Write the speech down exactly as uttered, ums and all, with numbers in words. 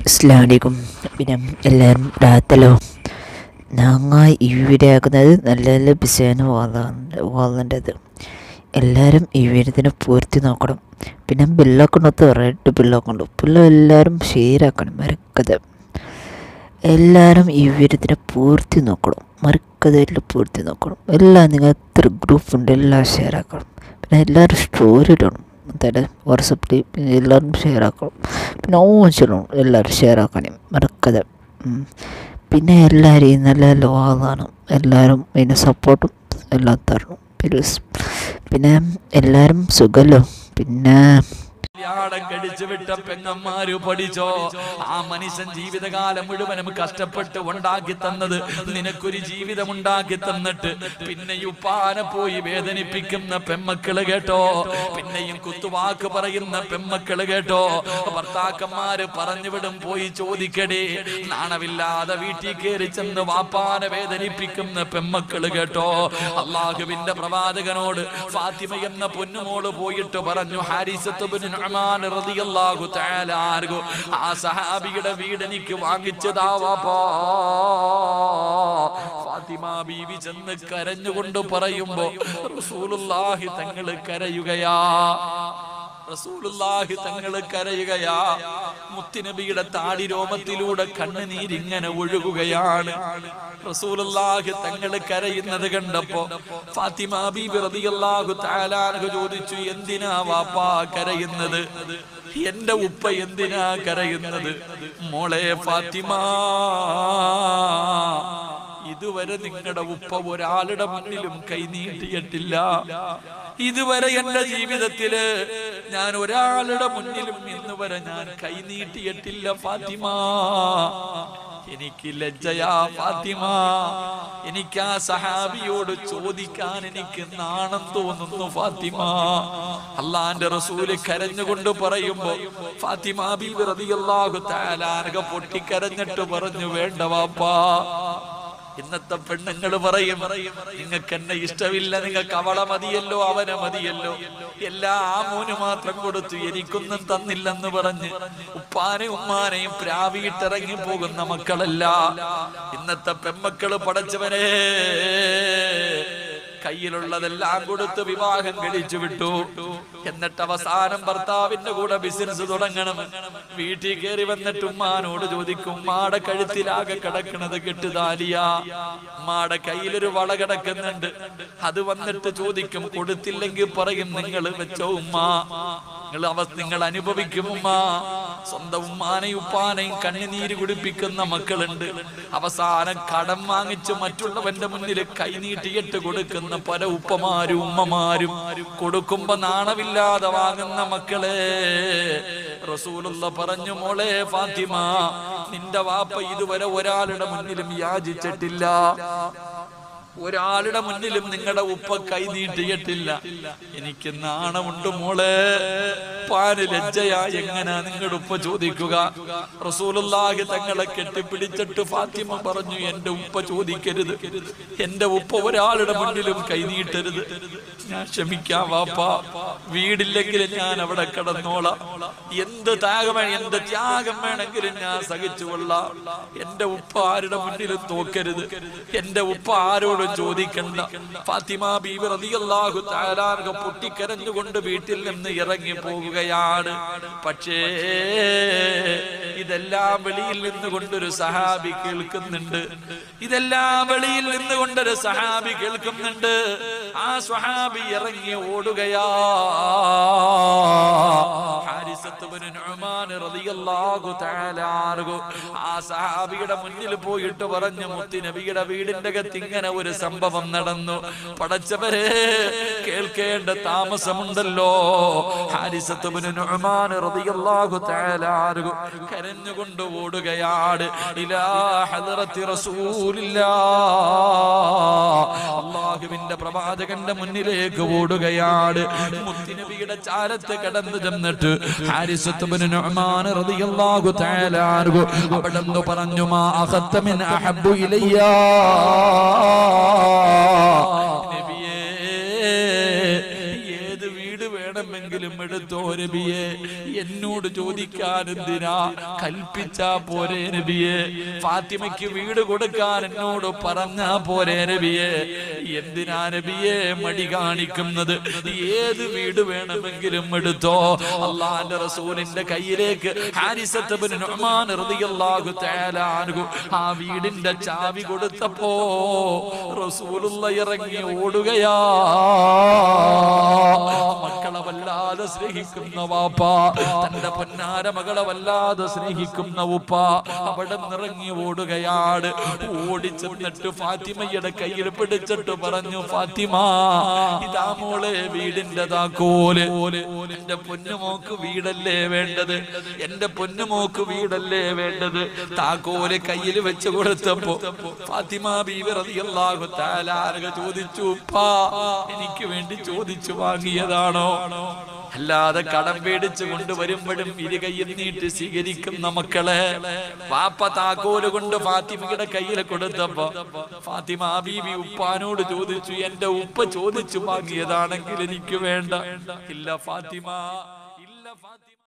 അസ്സലാമലൈക്കും. പിന്നെ എല്ലാവരും രാത്തലോ ഞങ്ങൾ ഈ വീഡിയോ ആക്കുന്നത് നല്ല നല്ല ബിസിയാണ് വാങ്ങേണ്ടത്. എല്ലാവരും ഈ വീഡിയോത്തിനെ പൂർത്തി നോക്കണം. പിന്നെ ബില്ലൊക്കെ റെഡ് ബില്ലൊക്കെ ഉണ്ട് ബില്ല് എല്ലാവരും ഷെയർ ആക്കണം മറക്കത്. എല്ലാവരും ഈ വീഡിയോത്തിനെ പൂർത്തി നോക്കണം, മറക്കതായിട്ട് പൂർത്തി നോക്കണം. എല്ലാം നിങ്ങൾ എത്ര ഗ്രൂപ്പ് ഉണ്ട് എല്ലാം ഷെയർ ആക്കണം. പിന്നെ എല്ലാവരും സ്റ്റോറി ഇടണം, അതായത് വാട്സപ്പിൽ എല്ലാവരും ഷെയർ ആക്കണം. പിന്നെ ഓൺ ചെയ്യണം, എല്ലാവരും ഷെയർ ആക്കണം മറക്കത്. പിന്നെ എല്ലാവരെയും നല്ല നല്ല വാങ്ങണം, എല്ലാവരും അതിന് സപ്പോർട്ടും എല്ലാം തരണം. പിന്നെ എല്ലാവരും സുഖമല്ലോ. പിന്നെ കല്യാണം കഴിച്ചു വിട്ട പെങ്ങന്മാര് പഠിച്ചോ, ആ മനുഷ്യൻ ജീവിതകാലം മുഴുവനും കഷ്ടപ്പെട്ട് ഉണ്ടാക്കി തന്നത് നിനക്കൊരു ജീവിതം ഉണ്ടാക്കി തന്നിട്ട് പിന്നെയും ഉപ്പാനെ പോയി വേദനിപ്പിക്കുന്ന പെമ്മക്കള് കേട്ടോ, പിന്നെയും കുത്തുവാക്ക് പറയുന്ന പെമ്മക്കള് കേട്ടോ. ഭർത്താക്കന്മാര് പറഞ്ഞു വിടും, പോയി ചോദിക്കടേ. നാണമില്ലാതെ വീട്ടിൽ കയറി ചെന്ന് വാപ്പാനെ വേദനിപ്പിക്കുന്ന പെമ്മക്കള് കേട്ടോ. അള്ളാഹുവിന്റെ പ്രവാചകനോട് ഫാത്തിമ എന്ന പൊന്നുമോള് പോയിട്ട് പറഞ്ഞു, ഹാരിസത്ത് ഇബ്നു ഉസ്മാൻ റളിയല്ലാഹു തആല അൻഹു, ആ സഹാബിയുടെ വീട് എനിക്ക് വാങ്ങിച്ചതാ വാപ്പാ. ഫാത്തിമ ബീവി ചെന്ന് കരഞ്ഞുകൊണ്ട് പറയുമ്പോ റസൂലുള്ളാഹി തങ്ങള് കരയുകയാ റസൂലുള്ളാഹി തങ്ങള് കരയുകയാ മുത്തുനബിയുടെ താടി രോമത്തിലൂടെ കണ്ണുനീരിങ്ങനെ ഒഴുകുകയാണ്. റസൂലുള്ളാഹി തങ്ങള് കരയുന്നത് കണ്ടപ്പോ ഫാത്തിമ ബീബി റളിയല്ലാഹു തആല അൻഹ ചോദിച്ചു, എന്തിനാ വാപ്പാ കരയുന്നത്? എന്റെ ഉപ്പ എന്തിനാ കരയുന്നത്? മോളെ ഫാത്തിമ, ഇതുവരെ നിങ്ങളുടെ ഉപ്പ ഒരാളുടെ മുന്നിലും കൈനീട്ടിയിട്ടില്ല. ഇതുവരെ എന്റെ ജീവിതത്തില് ഞാൻ ഒരാളുടെ മുന്നിലും ഇന്ന് വരെ ഞാൻ കൈനീട്ടിയിട്ടില്ല ഫാത്തിമ. എനിക്ക് ലജ്ജയാ ഫാത്തിമ, എനിക്ക് ആ സഹാബിയോട് ചോദിക്കാൻ എനിക്ക് നാണം തോന്നുന്നു ഫാത്തിമ. അള്ളാന്റെ റസൂല് കരഞ്ഞുകൊണ്ട് പറയുമ്പോ ഫാത്തിമ ബീബി റളിയല്ലാഹു തആല അൻഹ പൊട്ടിക്കരഞ്ഞിട്ട് പറഞ്ഞു, വേണ്ട വാപ്പാ. ഇന്നത്തെ പെണ്ണുങ്ങൾ പറയും, നിങ്ങൾക്ക് എന്നെ ഇഷ്ടമില്ല, നിങ്ങൾക്ക് അവളെ മതിയല്ലോ, അവനെ മതിയല്ലോ, എല്ലാ ആമൂന് മാത്രം കൊടുത്തു, എനിക്കൊന്നും തന്നില്ലെന്ന് പറഞ്ഞ് ഉപ്പാനെയും ഉമ്മാനെയും പ്രാവിയിട്ടിറങ്ങി പോകുന്ന മക്കളല്ല ഇന്നത്തെ പെമ്മക്കള്. പടച്ചവനെ, കയ്യിലുള്ളതെല്ലാം കൊടുത്ത് വിവാഹം കഴിച്ചു വിട്ടു. എന്നിട്ട് അവസാനം ഭർത്താവിന്റെ കൂടെ ബിസിനസ് തുടങ്ങണം. വീട്ടിൽ കയറി വന്നിട്ട് ഉമ്മാനോട് ചോദിക്കും, ഉമ്മാടെ കഴുത്തിലാകെ കിടക്കുന്നത് കെട്ടുതാലിയാ, ഉമ്മാടെ കയ്യിലൊരു വള കിടക്കുന്നുണ്ട്, അത് വന്നിട്ട് ചോദിക്കും. കൊടുത്തില്ലെങ്കിൽ പറയും, നിങ്ങൾ വെച്ചോ ഉമ്മ, നിങ്ങൾ അവ നിങ്ങൾ അനുഭവിക്കും ഉമ്മ. സ്വന്തം ഉമ്മാനെയും ഉപ്പാനെയും കണ്ണുനീര് കുടിപ്പിക്കുന്ന മക്കളുണ്ട്. അവസാനം കടം വാങ്ങിച്ച് മറ്റുള്ളവന്റെ മുന്നിൽ കൈനീട്ടിയിട്ട് കൊടുക്കുന്ന പല ഉപ്പമാരും ഉമ്മമാരും, കൊടുക്കുമ്പോ നാണമില്ലാതെ വാങ്ങുന്ന മക്കളെ. റസൂലുള്ള പറഞ്ഞു, മോളെ ഫാത്തിമ, നിന്റെ വാപ്പ ഇതുവരെ ഒരാളുടെ മുന്നിലും യാചിച്ചിട്ടില്ല, ഒരാളുടെ മുന്നിലും നിങ്ങളുടെ ഉപ്പ കൈ നീട്ടിയിട്ടില്ല. എനിക്ക് നാണമുണ്ട് മോളെ, പാന് ലജ്ജയാ, എങ്ങനാ നിങ്ങളുടെ ഉപ്പ ചോദിക്കുക? റസൂലുള്ളാഹി തങ്ങളെ കെട്ടിപ്പിടിച്ചിട്ട് ഫാത്തിമ പറഞ്ഞു, എന്റെ ഉപ്പ ചോദിക്കരുത്, എന്റെ ഉപ്പ ഒരാളുടെ മുന്നിലും കൈ നീട്ടരുത്. ഞാൻ ക്ഷമിക്കാം വാപ്പാ, വീടില്ലെങ്കിലും ഞാൻ അവിടെ കിടന്നോളാം, എന്ത് ത്യാഗം എന്ത് ത്യാഗം വേണമെങ്കിലും ഞാൻ സഹിച്ചുകൊള്ളാം. എന്റെ ഉപ്പ ആരുടെ മുന്നിലും തോക്കരുത്, എന്റെ ഉപ്പ ആരോട് ചോദിക്കണ്ട. ഫാത്തിമ ബീബി റളിയല്ലാഹു തആല അൻഹ പൊട്ടിക്കരഞ്ഞുകൊണ്ട് വീട്ടിൽ നിന്ന് ഇറങ്ങി പോകുകയാണ്. പക്ഷേ ഇതെല്ലാം വെളിയിൽ നിന്നുകൊണ്ടൊരു സഹാബി കേൾക്കുന്നുണ്ട്. ഇതെല്ലാം വെളിയിൽ നിന്നുകൊണ്ടൊരു സഹാബി കേൾക്കുന്നുണ്ട്. ആ സ്വഹാബി ഇറങ്ങി ഓടുകയാ. ഹാരിസത്ത് ഇബ്നു നുഅ്മാൻ റളിയല്ലാഹു തആല അൻഹു ആ സഹാബിയുടെ മുന്നിൽ പോയിട്ട് പറഞ്ഞു, മുത്തുനബിയുടെ വീടിന്റെ അകത്ത് ഇങ്ങനെ ഒരു സംഭവം നടന്നു. പടച്ചവരെ, കേൾക്കേണ്ട താമസമുണ്ടല്ലോ. ഹാരിസത്ത് ഇബ്നു നുഅ്മാൻ റളിയല്ലാഹു തആല അൻഹു കരഞ്ഞുകൊണ്ട് ഓടുകയാണ്. ഇലാ ഹദറത്തി റസൂലില്ലാഹ്, അല്ലാഹുവിന്റെ പ്രവാചകന്റെ മുന്നിലേക്ക് ഓടുകയാണ്. മുത്തുനബിയുടെ ചാരത്ത് കടന്നു ചെന്നിട്ട് ഹാരിസത്ത് ഇബ്നു നുഅ്മാൻ റളിയല്ലാഹു തആല അൻഹു അവിടെന്ന് പറഞ്ഞു, മാ അഖത്ത മിൻ അഹബ്ബു ഇലയ്യാ, നബിയേ, ഏത് വീട് വേണമെങ്കിലും എടുത്തോ നബിയെ, എന്നോട് ചോദിക്കാൻ എന്തിനാ, കൽപ്പിച്ചാ പോരെ നബിയെ, ഫാത്തിമയ്ക്ക് വീട് കൊടുക്കാൻ എന്നോട് പറഞ്ഞാ പോരെ നബിയെ, എന്തിനാ നബിയെ മടി കാണിക്കുന്നത്, ഏത് വീട് വേണമെങ്കിലും എടുത്തോ. അള്ളാന്റെ റസൂലിന്റെ കയ്യിലേക്ക് ഹാരിസത്ത് ഇബ്നു നുഅ്മാൻ റളിയല്ലാഹു തആല അൻഹു ആ വീടിന്റെ ചാവി കൊടുത്തപ്പോ റസൂലുള്ള ഇറങ്ങി ഓടുകയാ. മക്കളെ വല്ലാതെ സ്നേഹിക്കുന്ന വാപ്പ, തന്റെ പൊന്നാര മകളെ വല്ലാതെ സ്നേഹിക്കുന്ന ഉപ്പ അവിടെ നിറങ്ങി ഓടുകയാണ്. ഓടിച്ചെന്നിട്ട് ഫാത്തിമയുടെ കയ്യിൽ പിടിച്ചിട്ട് പറഞ്ഞു, ഫാത്തിമ ഇതാ മോളെ വീടിന്റെ താക്കോല്, എന്റെ പൊന്നുമോക്ക് വീടല്ലേ വേണ്ടത്, എന്റെ പൊന്നുമോക്ക് വീടല്ലേ വേണ്ടത്. താക്കോല് കയ്യിൽ വെച്ച് കൊടുത്തപ്പോ ഫാത്തിമ ബീവി റളിയല്ലാഹു തആല അൻഹ ചോദിച്ചു, ഉപ്പാ എനിക്ക് വേണ്ടി ചോദിച്ചു വാങ്ങിയതാണോ, അല്ലാതെ കടം പേടിച്ച് കൊണ്ടുവരുമ്പോഴും ഇരു കയ്യിൽ നീട്ടി സ്വീകരിക്കുന്ന മക്കളെ. വാപ്പ താക്കോല് കൊണ്ട് ഫാത്തിമയുടെ കയ്യിൽ കൊടുത്തപ്പോ ഫാത്തിമ ബീവി ഉപ്പാനോട് ചോദിച്ചു, എന്റെ ഉപ്പ ചോദിച്ചു വാങ്ങിയതാണെങ്കിൽ എനിക്ക് വേണ്ട. ഇല്ല ഫാത്തിമ, ഇല്ല ഫാത്തിമ.